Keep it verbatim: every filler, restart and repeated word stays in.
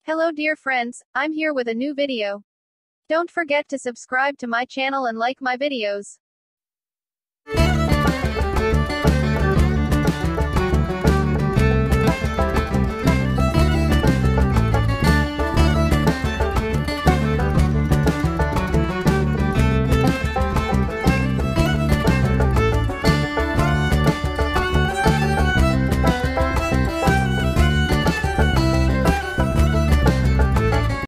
Hello dear friends, I'm here with a new video. Don't forget to subscribe to my channel and like my videos.